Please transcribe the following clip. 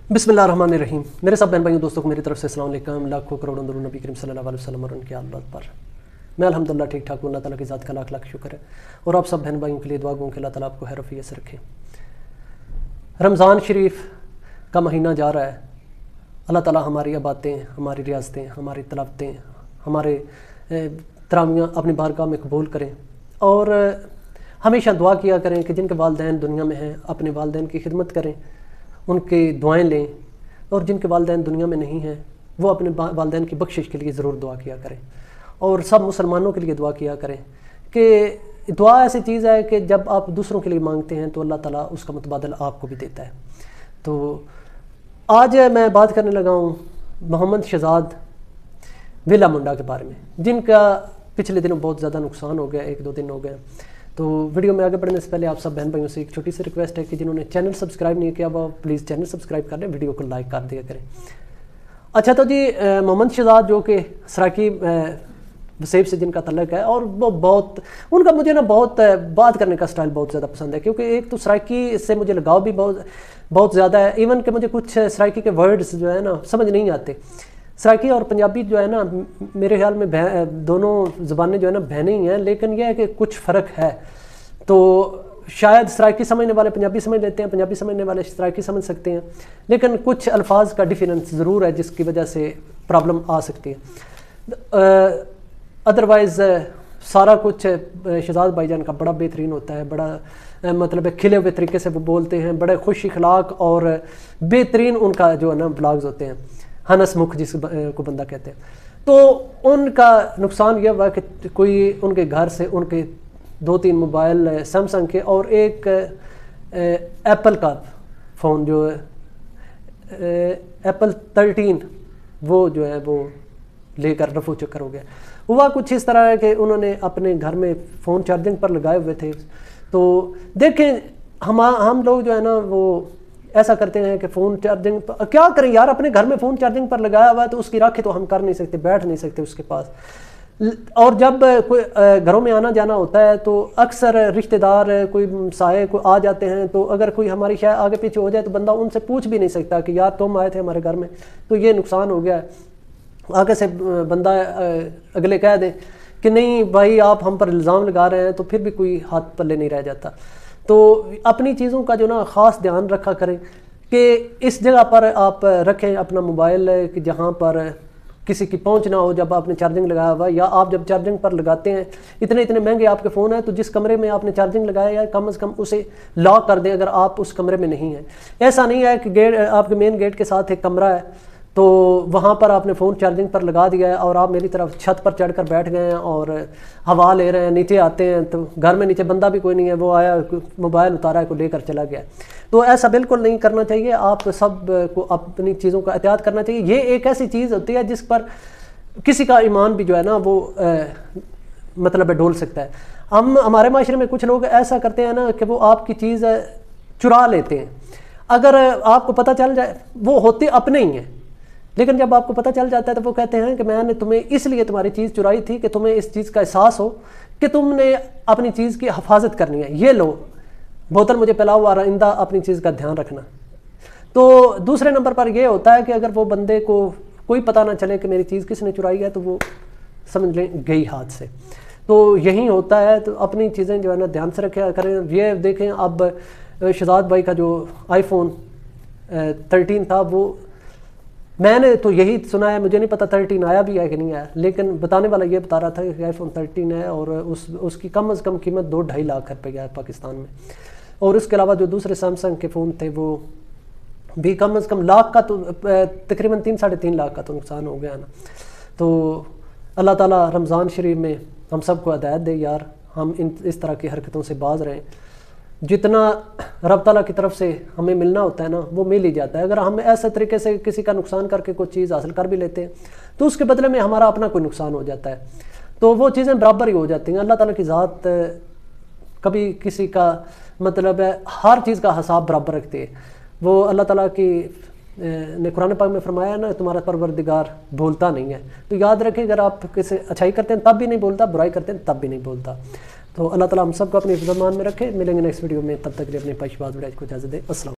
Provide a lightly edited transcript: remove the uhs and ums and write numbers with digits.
बिस्मिल्लाहिर्रहमानिर्रहीम। मेरे सब बहन भाइयों दोस्तों को मेरी तरफ से अस्सलाम वालेकुम। लाखों करोड़ों दरूद नबी करीम सल्लल्लाहु अलैहि वसल्लम और उनके आल बैत पर। मैं अल्हम्दुलिल्लाह ठीक ठाक हूँ। अल्लाह ताला की ज़ात का लाख लाख शुक्र है और आप सब बहन भाइयों के लिए दुआ गूँ कि अल्लाह ताला आपको खैर से रखे। रमज़ान शरीफ का महीना जा रहा है। अल्लाह ताला हमारी बातें, हमारी रियासतें, हमारी तलावतें, हमारे तरावियाँ अपनी बारगाह में कबूल करें और हमेशा दुआ किया करें कि जिनके वालिदैन दुनिया में हैं अपने वालिदैन की खिदमत करें, उनकी दुआएं लें, और जिनके वालिदैन दुनिया में नहीं हैं वो अपने वालिदैन की बख्शिश के लिए ज़रूर दुआ किया करें। और सब मुसलमानों के लिए दुआ किया करें कि दुआ ऐसी चीज़ है कि जब आप दूसरों के लिए मांगते हैं तो अल्लाह ताला उसका मुतबादल आपको भी देता है। तो आज मैं बात करने लगा हूँ मोहम्मद शहजाद विला मुंडा के बारे में, जिनका पिछले दिनों बहुत ज़्यादा नुकसान हो गया, 1-2 दिन हो गए। तो वीडियो में आगे बढ़ने से पहले आप सब बहन भाइयों से एक छोटी सी रिक्वेस्ट है कि जिन्होंने चैनल सब्सक्राइब नहीं किया वो प्लीज़ चैनल सब्सक्राइब कर लें, वीडियो को लाइक कर दिया करें। अच्छा तो जी, मोहम्मद शहजाद जो कि सराकी वसेब से जिनका तल्लक है, और वो बहुत उनका मुझे ना बहुत बात करने का स्टाइल बहुत ज़्यादा पसंद है, क्योंकि एक तो सराकी से मुझे लगाव भी बहुत ज़्यादा है। इवन कि मुझे कुछ सराकी के वर्ड्स जो है ना समझ नहीं आते। सराकी और पंजाबी जो है ना मेरे ख्याल में दोनों ज़बानें जो है ना बहनें ही हैं, लेकिन यह है कि कुछ फ़र्क है। तो शायद सराकी समझने वाले पंजाबी समझ लेते हैं, पंजाबी समझने वाले सराकी समझ सकते हैं, लेकिन कुछ अल्फाज का डिफरेंस ज़रूर है जिसकी वजह से प्रॉब्लम आ सकती है। अदरवाइज़ सारा कुछ शहजाद भाईजान का बड़ा बेहतरीन होता है, बड़ा मतलब खिले हुए तरीके से वो बोलते हैं, बड़े खुश अखलाक और बेहतरीन उनका जो है ना ब्लॉग्स होते हैं, हनस मुख जिस को बंदा कहते हैं। तो उनका नुकसान यह हुआ कि कोई उनके घर से उनके 2-3 मोबाइल सैमसंग के और एक एप्पल का फ़ोन जो है एप्पल 13 वो जो है वो लेकर रफू चक्कर हो गया। हुआ कुछ इस तरह है कि उन्होंने अपने घर में फ़ोन चार्जिंग पर लगाए हुए थे। तो देखें हम लोग जो है ना वो ऐसा करते हैं कि फ़ोन चार्जिंग पर क्या करें यार, अपने घर में फ़ोन चार्जिंग पर लगाया हुआ है तो उसकी राखी तो हम कर नहीं सकते, बैठ नहीं सकते उसके पास। और जब कोई घरों में आना जाना होता है तो अक्सर रिश्तेदार कोई साए को आ जाते हैं, तो अगर कोई हमारी शायद आगे पीछे हो जाए तो बंदा उनसे पूछ भी नहीं सकता कि यार तुम आए थे हमारे घर में तो ये नुकसान हो गया है। आगे से बंदा अगले कह दे कि नहीं भाई आप हम पर इल्ज़ाम लगा रहे हैं, तो फिर भी कोई हाथ पल्ले नहीं रह जाता। तो अपनी चीज़ों का जो ना ख़ास ध्यान रखा करें कि इस जगह पर आप रखें अपना मोबाइल कि जहाँ पर किसी की पहुंच ना हो जब आपने चार्जिंग लगाया हुआ, या आप जब चार्जिंग पर लगाते हैं इतने महंगे आपके फ़ोन है तो जिस कमरे में आपने चार्जिंग लगाया है कम से कम उसे लॉक कर दें अगर आप उस कमरे में नहीं हैं। ऐसा नहीं है कि गेट आपके मेन गेट के साथ एक कमरा है तो वहाँ पर आपने फ़ोन चार्जिंग पर लगा दिया है और आप मेरी तरफ छत पर चढ़कर बैठ गए हैं और हवा ले रहे हैं, नीचे आते हैं तो घर में नीचे बंदा भी कोई नहीं है, वो आया मोबाइल उतारा को लेकर चला गया। तो ऐसा बिल्कुल नहीं करना चाहिए। आप सब को अपनी चीज़ों का एहतियात करना चाहिए। ये एक ऐसी चीज़ होती है जिस पर किसी का ईमान भी जो है ना वो मतलब डोल सकता है। हमारे माशरे में कुछ लोग ऐसा करते हैं ना कि वो आपकी चीज़ चुरा लेते हैं। अगर आपको पता चल जाए वो होते अपने ही हैं, लेकिन जब आपको पता चल जाता है तो वो कहते हैं कि मैंने तुम्हें इसलिए तुम्हारी चीज़ चुराई थी कि तुम्हें इस चीज़ का एहसास हो कि तुमने अपनी चीज़ की हिफाजत करनी है। ये लो बोतल मुझे पिलाओ और आइंदा अपनी चीज़ का ध्यान रखना। तो दूसरे नंबर पर यह होता है कि अगर वो बंदे को कोई पता ना चले कि मेरी चीज़ किसने चुराई है तो वो समझ लें गई हाथ से। तो यही होता है। तो अपनी चीज़ें जो है ना ध्यान से रखा करें। ये देखें अब शहजाद भाई का जो आईफोन 13 था वो मैंने तो यही सुना है, मुझे नहीं पता 13 आया भी है कि नहीं आया, लेकिन बताने वाला ये बता रहा था कि आईफोन 13 है और उसकी कम से कम कीमत 2-2.5 लाख रुपये है पाकिस्तान में। और उसके अलावा जो दूसरे सैमसंग के फ़ोन थे वो भी कम से कम लाख का तो तकरीबन 3-3.5 लाख का तो नुकसान हो गया ना। तो अल्लाह ताला रमज़ान शरीफ में हम सबको हिदायत दे यार, हम इस तरह की हरकतों से बाज रहें। जितना रब ताला की तरफ से हमें मिलना होता है ना वो मिल ही जाता है। अगर हम ऐसे तरीके से किसी का नुकसान करके कोई चीज़ हासिल कर भी लेते हैं तो उसके बदले में हमारा अपना कोई नुकसान हो जाता है, तो वो चीज़ें बराबर ही हो जाती हैं। अल्लाह ताला की ज़ात कभी किसी का मतलब है हर चीज़ का हिसाब बराबर रखती है। वो अल्लाह ताला की ने कुरान पाक में फरमाया ना तुम्हारा परवरदिगार भूलता नहीं है। तो याद रखें अगर आप किसी अच्छाई करते हैं तब भी नहीं बोलता, बुराई करते हैं तब भी नहीं बोलता। तो अल्लाह ताला हम सबको अपने फ़िज़्मान में रखे। मिलेंगे नेक्स्ट वीडियो में, तब तक के लिए अपने पाशबाज को इजाज़त दें। अस्सलाम।